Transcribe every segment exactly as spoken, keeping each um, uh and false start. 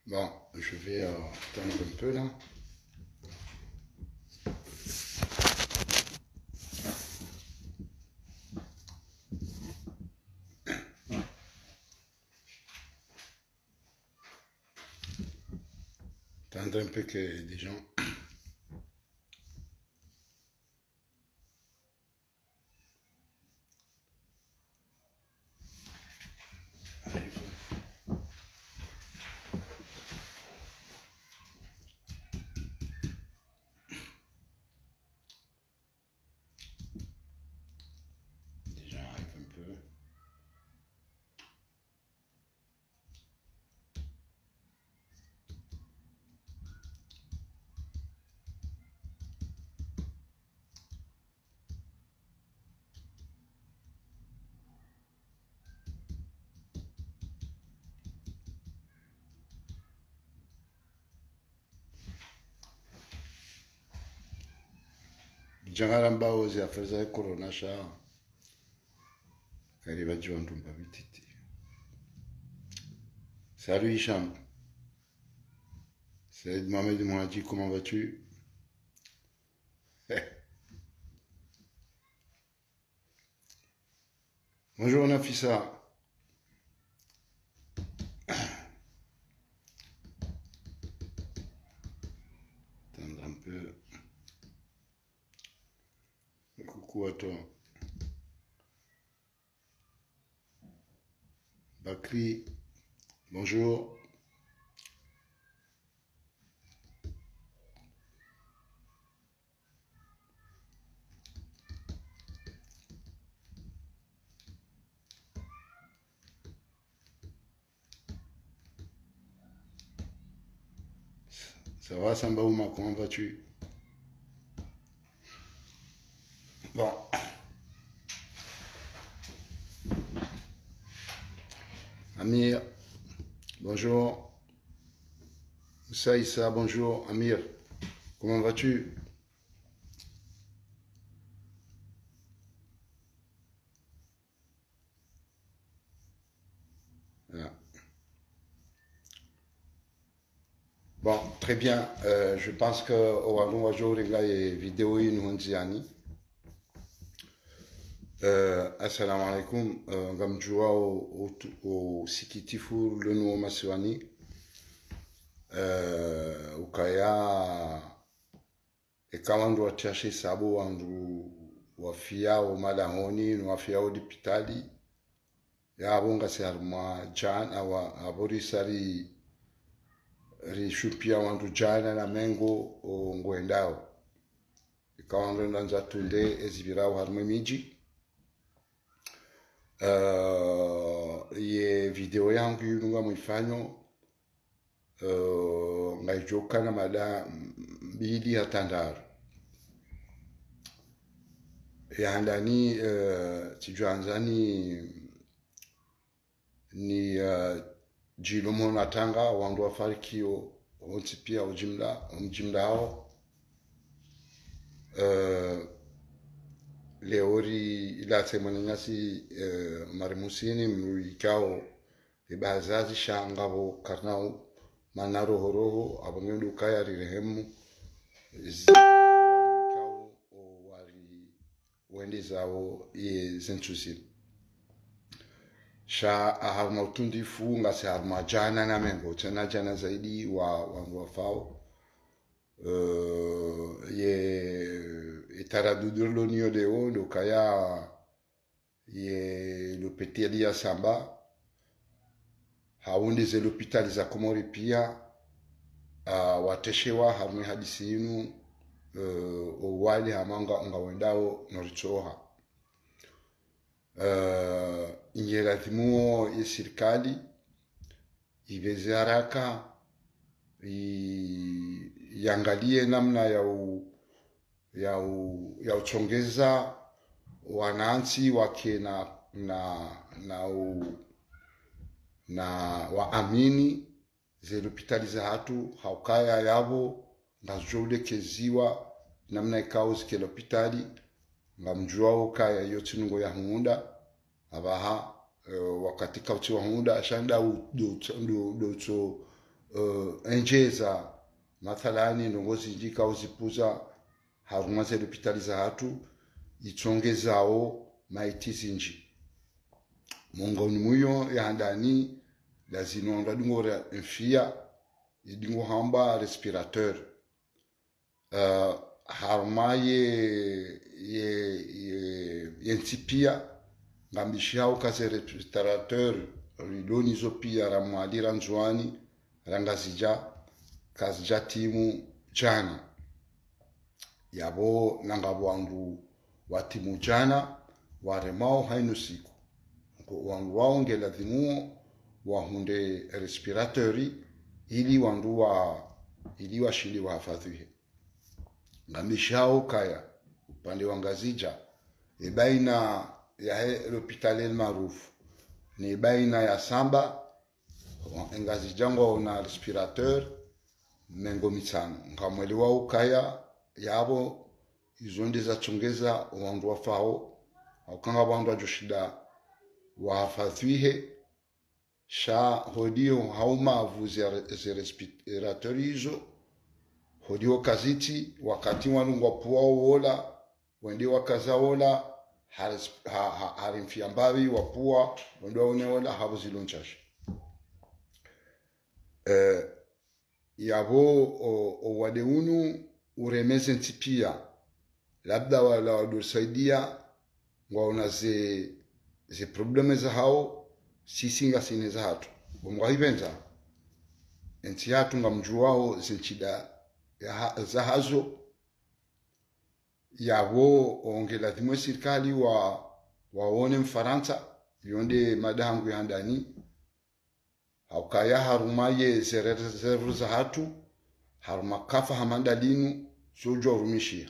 Bon, je vais euh, attendre un peu là. Attendre un peu que des gens... arrivent. Des gens arrivent un peu. Vijana ambao ziafanya corona sha kariba jiwandu mbabititi. Salut Hicham. Salut Mohamed Mouhadji, comment vas-tu? Bonjour Nafissa. Attendre un peu. Coucou à toi. Bakri, bonjour. Ça va Samba Ouma, comment vas-tu? Bon. Amir, bonjour. Moussa Issa, bonjour. Amir, comment vas-tu? Voilà. Bon, très bien. Euh, je pense que on va jouer les vidéos in Euh, assalamu alaikum. Euh, Gamjua au, au, au sikitifu le nouveau masiwani. Euh, ukaya ekawandu wachashi sabu wandu wafia o malahoni wafia o dipitali ya abunga se harma jan awa abori sari rishupia wandu jana na mengo o ngwendao ikawandu ndanza tunde ezibirao harma miji. Uh, ye video yangu yunga mwifanyo uh, ngaijoka na mada mbili hatandaru yahandani uh, tijuanzani ni uh, jilumo natanga wandu wafarikio onti pia ujimla umjimla hao uh, leori ila semana nyasi uh, marimusini mruikao ibazazi shangabo karnao manaro horoho abangendo kaya rirehemu zikao wari wendi zao ye zentusi sha aharma utundifu ngasi harma jana na mengo tena jana zaidi wa wangu wafao uh, ye itaradudur niyo deo do kaya ye lo peteli ya samba haundi ze l'hôpital za Komori pia uh, wateshewa hamwe hadisi inu uh, owali hamanga unga wendao norichoha uh, ingerathimuo ya serikali iveze haraka iangalie namna ya u, ya u, ya uchongeza wananchi wake na na na u, na waamini ze l'hôpital za hatu haukaya yabo ngazjoude keziwa namna ikao zike l'hôpitali ngamjuao kaya yote nungo ya hunda abaha uh, wakati kauti wa hunda ashanda do do do uh, enjeza mathalani nongozi jika uzipuza haruma ze hospitali za hatu ichongezao maitizi nji mongoni muyo ya ndani lazima ndadungora mfia idingo hamba respirateur uh, haruma ye ye ye yentipia ngambishao kaze respirateur riloni zo pia ramwali ranzwani rangazija kazija timu jana yabo nangabo wangu wa timu jana waremao hainu siku wangu waonge lazimu wahunde respiratori ili wandu wa ili washindi wahafadhihe ngambishao kaya upande wa ngazija e baina ya hospitali maarufu ni baina ya samba ngazija ngo na respirateur mengo mitano ngamweli wa ukaya yabo izonde za chongeza wandu wafao akanga wandu ajoshida wahafadhihe sha hodio hauma vuzi ya respirateur hizo hodio kaziti wakati wanungwa puwa wola wende wakaza wola harimfia mbavi wapua wende waone wola habu zilonchashi uh, yabo o, o wadeunu uremeze ntipia labda wala wadursaidia waona ze ze probleme za hao sisinga sine za hatu bongwa hibenza enti hatu ngamjuwao zinchida ya za hazo yabo ongela dhimwe serikali wa waone mfaransa yonde madangu ya ndani haukaya harumaye zerezervu za hatu haruma kafa hamandalinu sojo rumishia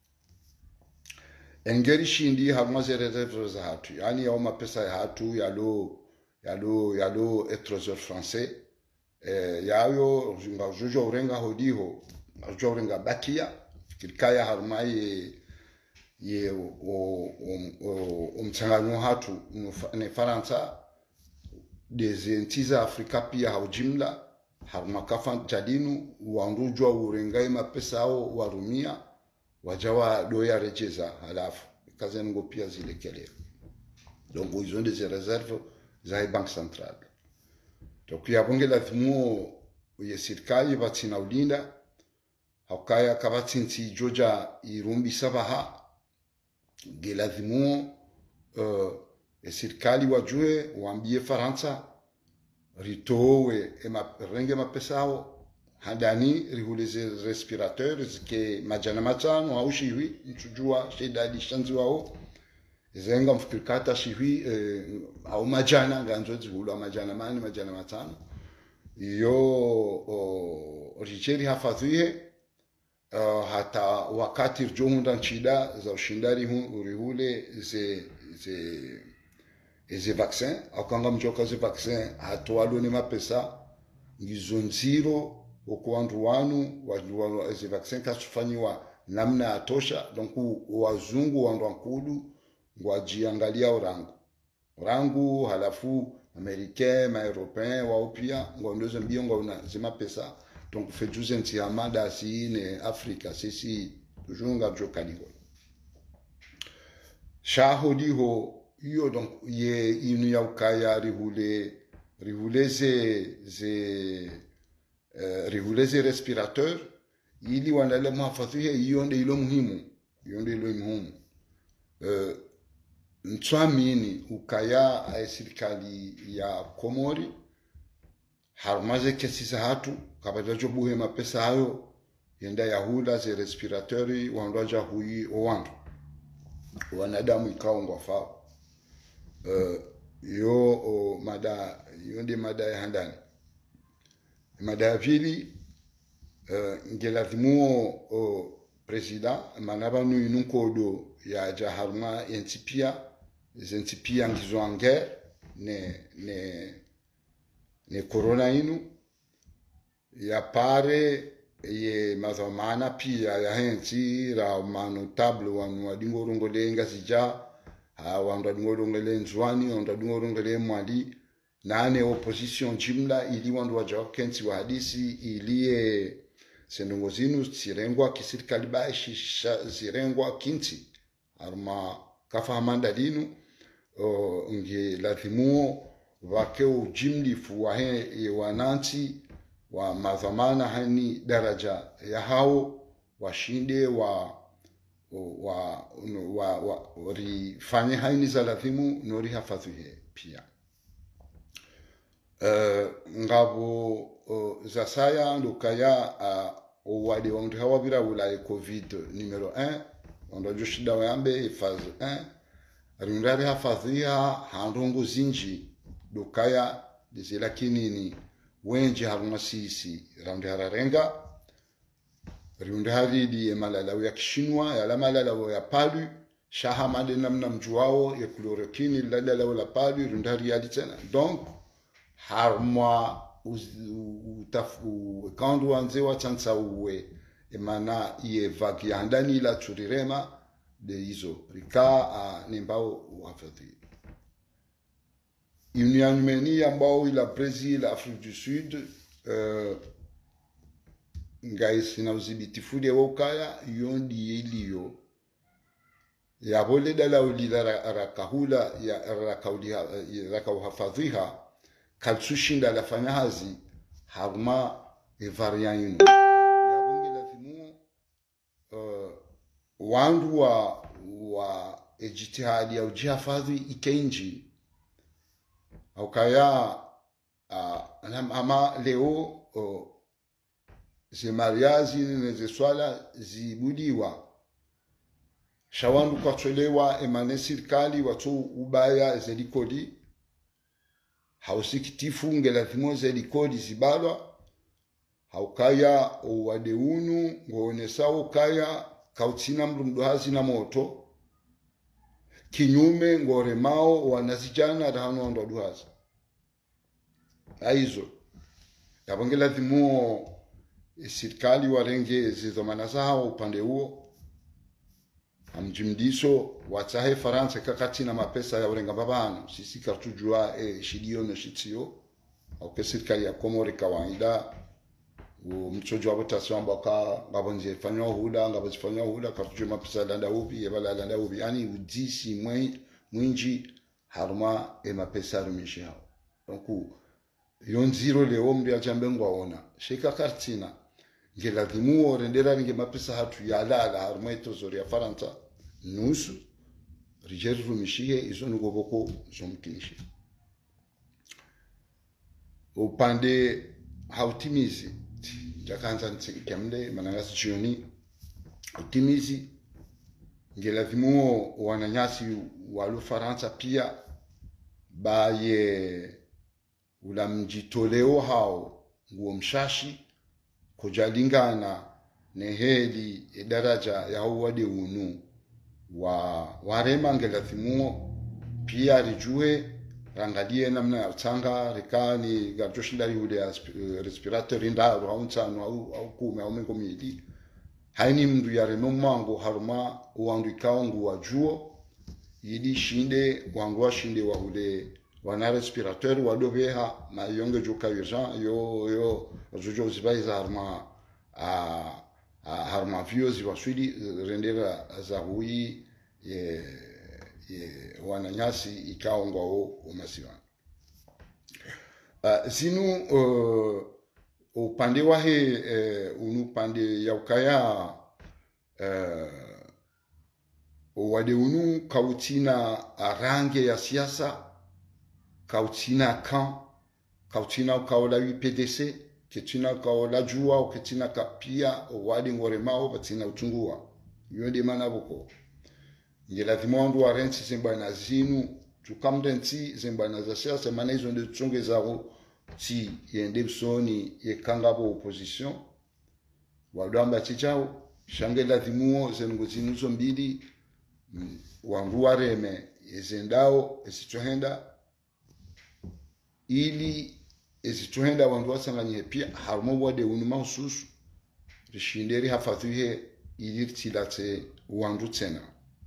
engeri shindi haruma zerezervu za hatu yani yao mapesa ya hatu yalo yalo yalo etrezor français eh, yayo jojo urenga hodiho jojo urenga bakia fikirikaya harumaye ye o umtangano hatu ne faransa dezentiza Afrika pia haujimla haruma kafa jadinu wandujwa urengai mapesa ao warumia wajawa doya rejeza halafu kazi ngo pia zile kelele donc ils ont des réserves za bank centrale donc ya bonge la thimu ye serikali batina ulinda hakaya kabatsinti joja irumbi sabaha gelazimu uh, serikali wajue waambie Faransa ritowe ema renge mapesao handani rihuleze respirateurs ke majana matano au shiwi ntujua shida dishanzi wao zenga mfikirikata shiwi eh, au majana nganzo zihula majana mani majana matano iyo richeri hafadhihe uh, hata wakati rjohunda nchida za ushindari urihule ze ze eze vaccin akanga mjoka ze vaccin hatwalo ni mapesa ngizonziro okwandu wanu wajua eze vaccin kasufanywa namna atosha donc wazungu wandu wankulu ngwajiangalia orangu orangu halafu americain ma européen wa opia ngondoze mbio ngona zima pesa donc fejuze nti amada si ne Afrika sisi tujunga jokaligo shahodiho iyo donc ye inu ya ukaya rihule rihule ze ze uh, rihule ze respirateur ili wanale mahafadhihe iyo nde ilo muhimu iyo nde ilo muhimu uh, ntwamini ukaya ya serikali ya Komori harumaze kesi za hatu kabajajo buhe mapesa hayo yenda yahuda ze respiratori wandoja hui owandu wanadamu ikao ngwafao Uh, yo o mada yonde mada ya handani mada ya pili uh, ngelazimu o president manabanu inunkodo ya jaharma yentipia zentipia ngizwange ne ne ne corona inu ya pare ye mazamana pia ya henti ra manotable wanu wadingorongo lenga sija wandu adingorongele nzwani wandu adingorongele mwali nane opposition jimla ili wandu wajawa kensi wa hadisi iliye senongo zinu zirengwa kisirikali baishi zirengwa kinti arma kafahamanda linu uh, nge lathimuo wakeo jimlifu wa he wananti wa madhamana hani daraja ya hao washinde wa wa wa, wa, wa rifanye haini za lathimu nori hafadhuhe pia uh, ngabo uh, za saya lukaya uh, wade wa mtu hawa vira ula covid numero un ondo joshida wambe phase un rindari hafadhiha handongo zinji lukaya dizela kinini wenji haruma sisi raundi hararenga riunde haridi ya malalawo ya kishinwa ya la malalawo ya palu shaha made namna mjuao ya chloroquine la malalawo la palu riunde hari tena donc harma utafu kandu wanze wa chansa uwe emana iye vagi ya ndani la turirema de hizo rika a nimbao wafadhi Union Meni ambao ila Brazil, Afrique du Sud, uh, ngai sina uzibiti fude wokaya yondi yeliyo ya bole dala ulila rakahula ya rakauliha rakauhafadhiha kalsushinda la fanyahazi harma evarian ya bunge lazimu uh, wandu wa wa ejitihadi ya ujihafadhi ikenji au kaya uh, ama leo uh, zimariazi neze swala zibudiwa shawandu kwa tolewa emane sirikali watu ubaya zelikodi hausikitifu ngelathimo zelikodi zibalwa haukaya wadeunu ngoonesa ukaya kautina mrumduhazi na moto kinyume ngoremao wanazijana dahano ndo duhaza aizo yabongela thimuo sirikali warenge zizomana zao upande huo amjimdiso watahe Faransa kakati na mapesa ya urenga babano sisi kartujua e shidio no shitio au ke sirikali ya Komori kawaida mchojo wa botasio ambaka ngabonje fanyo huda ngabonje fanyo huda kartujua mapesa landa ubi yebala landa ubi yani udisi mwe mwinji haruma e mapesa rumishi hao donc yonziro leo mbi ajambengwa ona shika kartina ngela dhimuo rendera nge mapesa hatu ya lala haruma itozori ya Faransa nusu rijeri rumishihe izo ngoboko zomkinishi upande hautimizi jakanza ntsikamle manangasi chioni utimizi ngela dhimuo wananyasi walu Faransa pia baye ula mjitoleo hao nguo mshashi kujalingana neheli daraja ya uwade unu wa warema ngelathimuo pia rijue rangalie namna ya utanga rikani garjoshinda yude respirator inda rauntsano au au kume au mengo mili haini mndu ya renomango haruma uwandu ikaongu wa juo yidi shinde wangu wa shinde wa ude wana respirateur wadobeha na yonge joka urgent yo yo jojo zibaiza harma a harma viozi waswidi rendera za hui ye ye wananyasi ikaongwa o umasiwa uh, zinu uh, upande wa he uh, unu pande ya ukaya uh, wade unu kautina range ya siasa kautina kan kautina kaola U P D C ketina kaola jua au ketina kapia wadi ngoremao batina utungua yonde manaboko ngela thimondu wa rensi zembana zinu tukamdensi zembana za siasa mana hizo ndio tsonge zao si yende soni yekangabo opposition wadamba chichao shangela thimuo zengo zinuzo mbili wangu wareme yezendao esichohenda ili ezituhenda wandu wasanganye pia harmo wade unu mahususu rishinderi hafadhuhe ili tilate wandu tena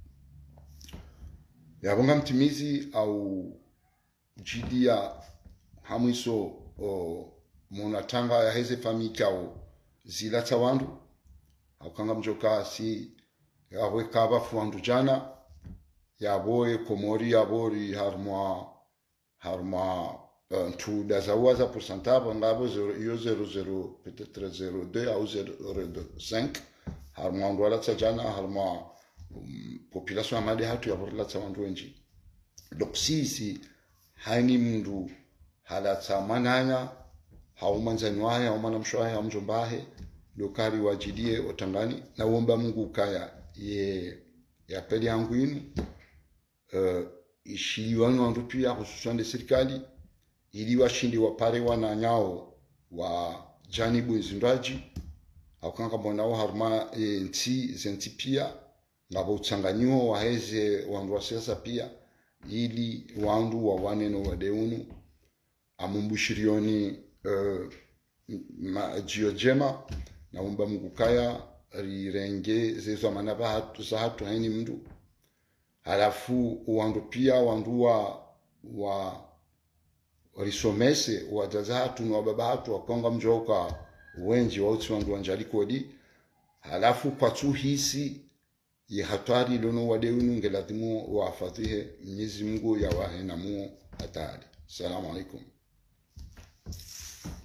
yabonga mtimizi au jidia hamwiso o munatanga ya heze famikao zilata wandu akanga mjoka si yawe kaba fuandu jana yaboe komori yabori harma harma uh, tu dazawaza pourcentage ngabo zero zero zero peut-être zero deux au zero cinq harma ndwala jana harma um, population amali hatu yaborla tsawandu wenji donc si si hani mndu halata mananya haumanzani wahe haumana mshwahe haumjombahe lokari wajidie otangani na uomba Mungu kaya ye ya peli yangu inu uh, ishiliwanu wandu pia hususan de serikali ili washindi wapare wana nyao wa janibu nzindwaji haukanga mbonao harma e, nti zenti pia ngabo utsanganyiho waheze wandu wa siasa pia ili wandu wa waneno wadeunu amumbushirioni uh, ma jiojema na umba Mungu kaya rirenge zezo manaba hatu za hatu haini mndu halafu wandu pia wandu wa wa risomese wajaza hatu na baba hatu wakonga mjoka wenji wa uti wandu wanjali kodi halafu kwa tu hisi ye hatari lono wadeunu ngelatimu wafatihe Mwenyezi Mungu ya wahe na mu hatari. Assalamu alaikum.